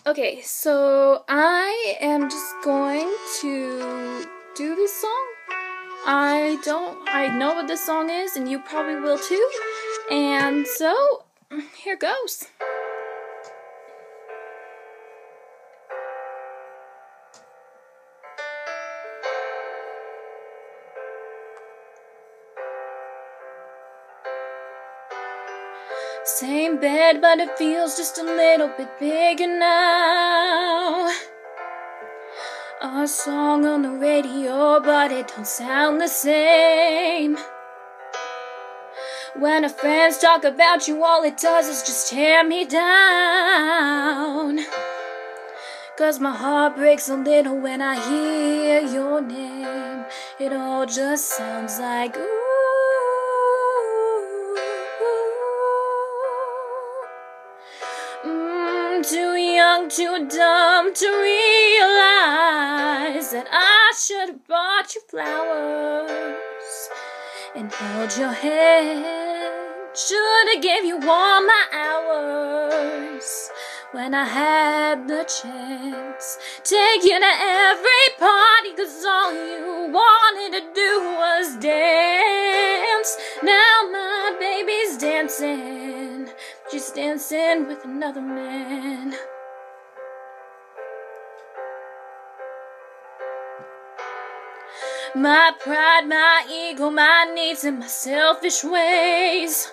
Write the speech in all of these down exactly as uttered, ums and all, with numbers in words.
Okay, so I am just going to do this song. I don't, I know what this song is, and you probably will too. And so, here goes. Same bed, but it feels just a little bit bigger now. A song on the radio, but it don't sound the same. When our friends talk about you, all it does is just tear me down. Cause my heart breaks a little when I hear your name. It all just sounds like ooh. Mm, too young, too dumb to realize that I should have bought you flowers and held your hand. Should have gave you all my hours when I had the chance. Take you to every party, cause all you wanted to do was dance. Now my baby's dancing, she's dancing with another man. My pride, my ego, my needs, and my selfish ways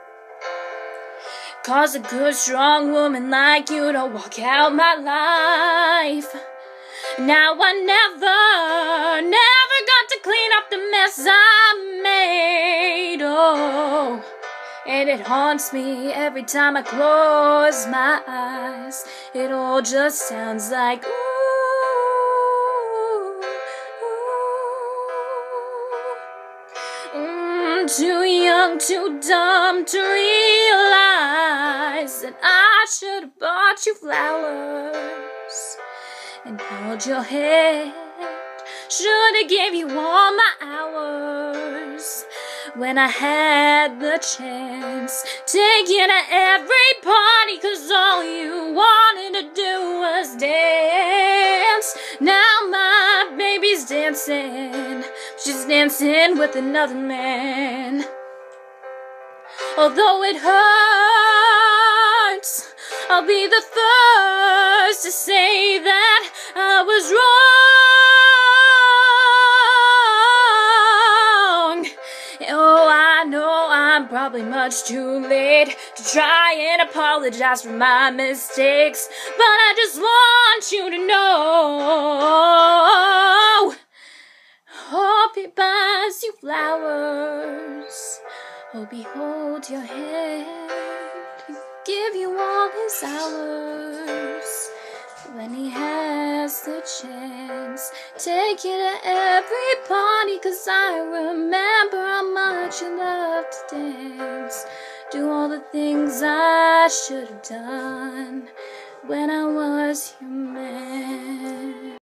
cause a good, strong woman like you to walk out my life. Now I never, never got to clean up the mess I made. Oh, and it haunts me every time I close my eyes. It all just sounds like ooh. Too young, too dumb to realize that I should have bought you flowers and held your hand. Should have gave you all my hours when I had the chance. Take you to every party, cause all you wanted to do was dance. Now my baby's dancing, she's dancing with another man. Although it hurts, I'll be the first to say that I was wrong. Oh, I know I'm probably much too late to try and apologize for my mistakes, but I just want you to know, hope he buys you flowers. Hope he holds your hand, give you all his hours when he has the chance. Take you to every party, cause I remember how much you love to dance. Do all the things I should have done when I was your man.